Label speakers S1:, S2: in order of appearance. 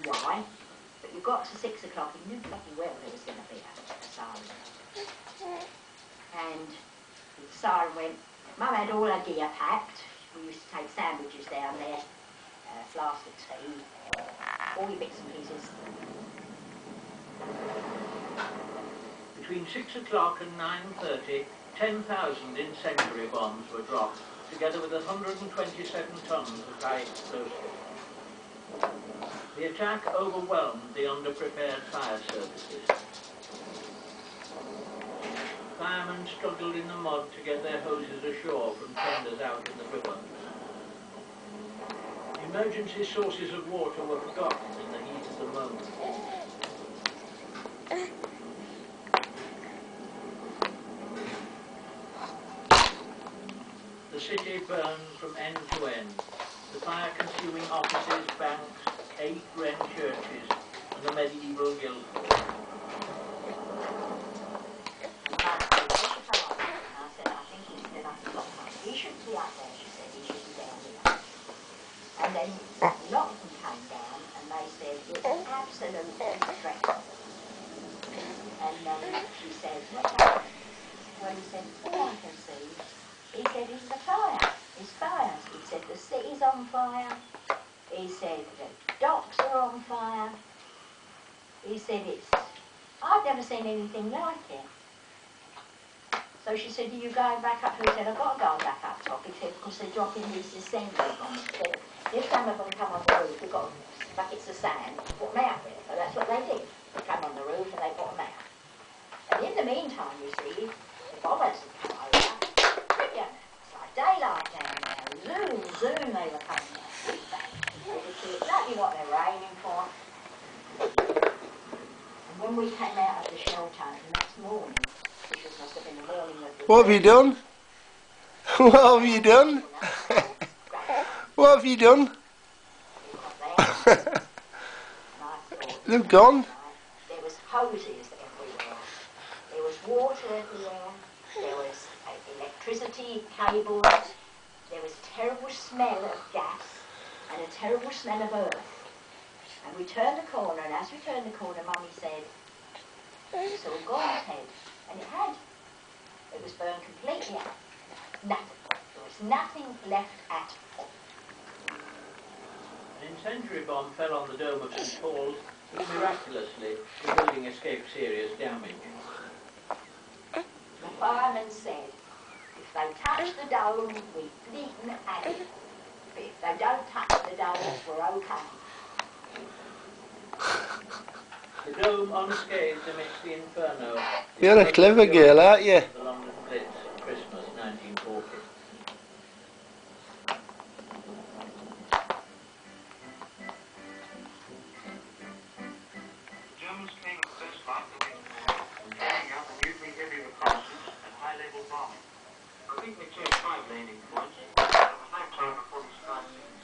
S1: why, but you got to 6 o'clock, you knew bloody well there was going to be a siren. And the siren went, Mum had all her gear packed. We used to take sandwiches down there, flask of tea, all your bits and pieces.
S2: Between 6 o'clock and 9:30, 10,000 incendiary bombs were dropped, together with 127 tons of high explosives. The attack overwhelmed the underprepared fire services. Firemen struggled in the mud to get their hoses ashore from tenders out in the river. Emergency sources of water were forgotten in the heat of the moment. The city burned from end to end, the fire consuming offices, banks, 8 Wren churches, and the medieval Guildhall.
S1: He shouldn't be up there, she said, he should be down here. And then a lot of them came down and they said, it's absolutely dreadful. And she said, what's happening? Well, he said, all I can see, he said, it's the fire, it's fires. He said, the city's on fire. He said, the docks are on fire. He said, I've never seen anything like it. So she said, are you going back up? He said, I've got to go back up top. He said, because they're dropping these incendiary bombs. He said, if some of them come on the roof, we've got buckets of sand, put them out there. So that's what they did. They came on the roof and they put them out. And in the meantime, you see, the bombers had come over. Brilliant. It's like daylight down there. Zoom, zoom, they were coming down. They could see exactly what they were aiming for. And when we came out of the shelter the next morning, which must have been the morning of the...
S3: What have you done? What have you done? What have you done? They've gone.
S1: There was hoses everywhere. There was water everywhere. There was electricity cables. There was terrible smell of gas and a terrible smell of earth. And we turned the corner, and as we turned the corner, Mummy said, it's all gone, Ted. And it had. It was burned completely out. Nothing. There was nothing left at all.
S2: An incendiary bomb fell on the dome of St Paul's, but miraculously the building escaped serious damage.
S1: The fireman said, if they touch the dome, we've beaten at it. But if they don't touch the dome, we're okay.
S2: The dome unscathed amidst the inferno.
S3: You're a clever girl, aren't you?
S2: The London Blitz, Christmas 1940.
S4: The Germans came at first light the next morning, carrying out unusually heavy reconnaissance and high-level bombing. I think they chose 5 landing points, but there was no time before we started.